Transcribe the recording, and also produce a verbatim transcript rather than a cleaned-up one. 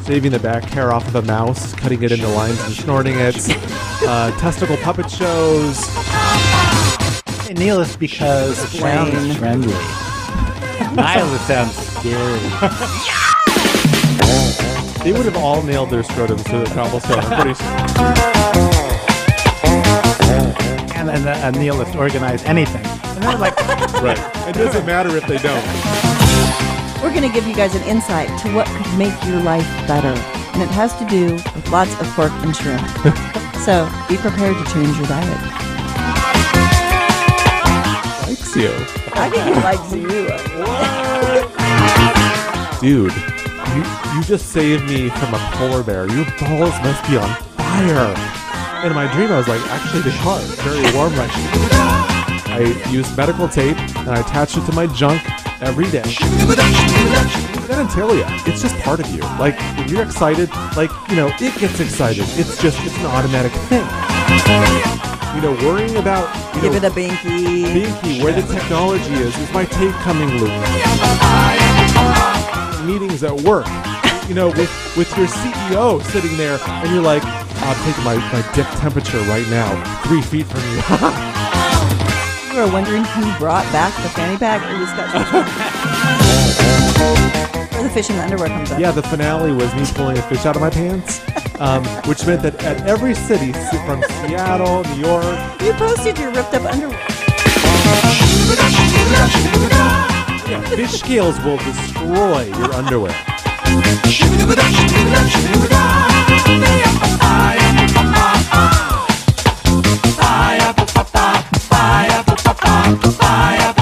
shaving the back hair off of a mouse, cutting it into lines and snorting it, uh, testicle puppet shows. A nihilist because it sounds friendly. Nihilist sounds scary. They would have all nailed their scrotums to the cobblestone, I'm pretty sure. And then a nihilist organize anything. And they're like, right. It doesn't matter if they don't. We're going to give you guys an insight to what could make your life better. And it has to do with lots of pork and shrimp. So be prepared to change your diet. Likes you. I think he likes you. Dude, you, you just saved me from a polar bear. Your balls must be on fire. In my dream, I was like, actually, they are very warm right now. I used medical tape and I attached it to my junk every day. I gotta tell you, it's just part of you. Like, when you're excited, like, you know, it gets excited. It's just, it's an automatic thing. You know, worrying about, you Give know, it a binky. binky, where the technology is. Is my tape coming loose? Meetings at work, you know, with, with your C E O sitting there, and you're like, I'm taking my, my dick temperature right now, three feet from you. You were wondering who brought back the fanny pack or the Scotch Wishman? Or the fish in the underwear comes up. Yeah, the finale was me pulling a fish out of my pants, um, which meant that at every city, from Seattle, New York... You posted your ripped up underwear. Yeah, fish scales will destroy your underwear. Bye.